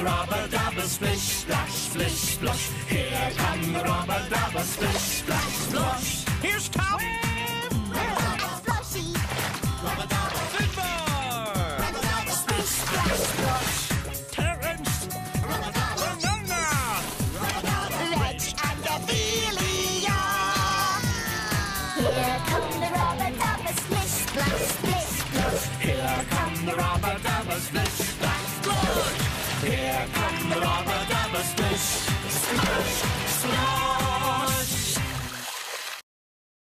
Rubbadubbers, splish, splash, splish, splosh. Here come the Rubbadubbers, splish, splash, splosh. Here's Tubb.